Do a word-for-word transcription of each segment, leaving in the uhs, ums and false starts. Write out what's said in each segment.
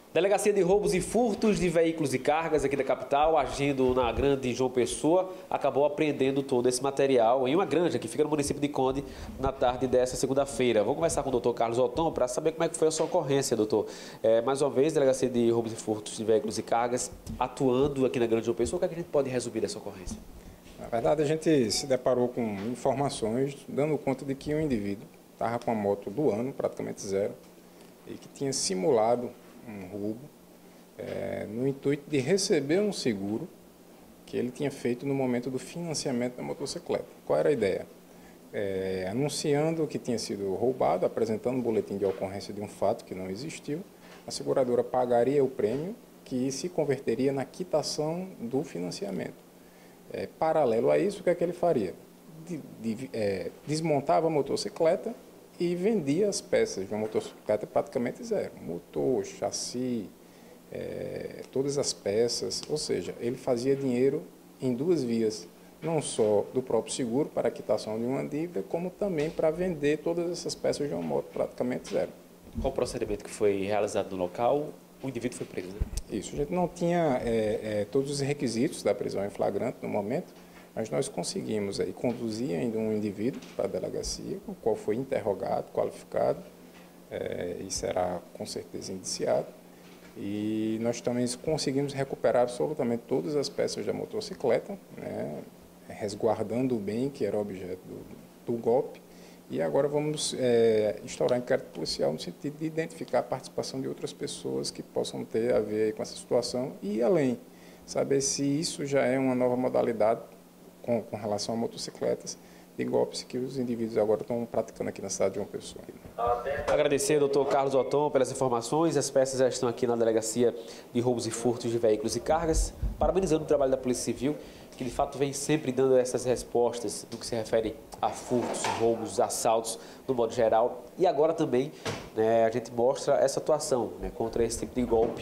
Delegacia de Roubos e Furtos de Veículos e Cargas aqui da capital, agindo na Grande João Pessoa, acabou apreendendo todo esse material em uma granja que fica no município de Conde na tarde desta segunda-feira. Vou conversar com o doutor Carlos Oton para saber como é que foi a sua ocorrência, doutor. É, mais uma vez, Delegacia de Roubos e Furtos de Veículos e Cargas atuando aqui na Grande João Pessoa. O que, é que a gente pode resumir dessa ocorrência? Na verdade, a gente se deparou com informações dando conta de que um indivíduo estava com a moto do ano, praticamente zero, e que tinha simulado um roubo é, no intuito de receber um seguro que ele tinha feito no momento do financiamento da motocicleta. Qual era a ideia? É, anunciando que tinha sido roubado, apresentando um boletim de ocorrência de um fato que não existiu, a seguradora pagaria o prêmio que se converteria na quitação do financiamento. É, paralelo a isso, o que é que ele faria? De, de, é, desmontava a motocicleta e vendia as peças de uma motocicleta praticamente zero. Motor, chassi, é, todas as peças, ou seja, ele fazia dinheiro em duas vias, não só do próprio seguro para a quitação de uma dívida, como também para vender todas essas peças de uma moto praticamente zero. Qual o procedimento que foi realizado no local? O indivíduo foi preso, né? Isso, a gente não tinha é, é, todos os requisitos da prisão em flagrante no momento, mas nós conseguimos aí conduzir ainda um indivíduo para a delegacia, o qual foi interrogado, qualificado, é, e será com certeza indiciado. E nós também conseguimos recuperar absolutamente todas as peças da motocicleta, né, resguardando o bem que era objeto do, do golpe. E agora vamos é, instaurar inquérito policial no sentido de identificar a participação de outras pessoas que possam ter a ver com essa situação e além, saber se isso já é uma nova modalidade com, com relação a motocicletas de golpes que os indivíduos agora estão praticando aqui na cidade de João Pessoa. Agradecer ao doutor Carlos Oton pelas informações. As peças já estão aqui na Delegacia de Roubos e Furtos de Veículos e Cargas, parabenizando o trabalho da Polícia Civil, que de fato vem sempre dando essas respostas no que se refere a furtos, roubos, assaltos, no modo geral. E agora também, né, a gente mostra essa atuação, né, contra esse tipo de golpe,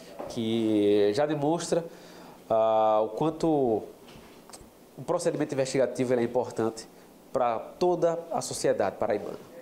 que já demonstra uh, o quanto o procedimento investigativo é importante para toda a sociedade paraibana.